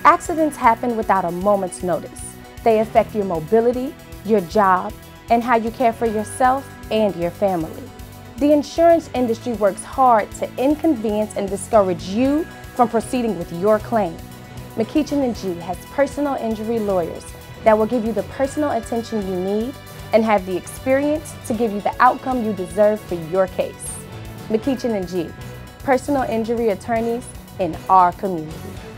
Accidents happen without a moment's notice. They affect your mobility, your job, and how you care for yourself and your family. The insurance industry works hard to inconvenience and discourage you from proceeding with your claim. McEachin & G has personal injury lawyers that will give you the personal attention you need and have the experience to give you the outcome you deserve for your case. McEachin & G, personal injury attorneys in our community.